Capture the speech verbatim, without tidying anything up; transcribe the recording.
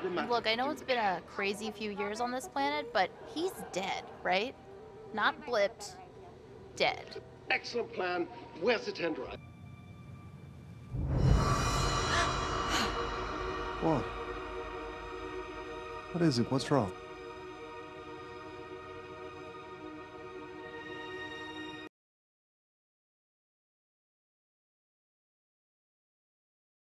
dramatic. Look, I know it's been a crazy few years on this planet, but he's dead, right? Not blipped, dead. Excellent plan. Where's the tender? What? What is it? What's wrong?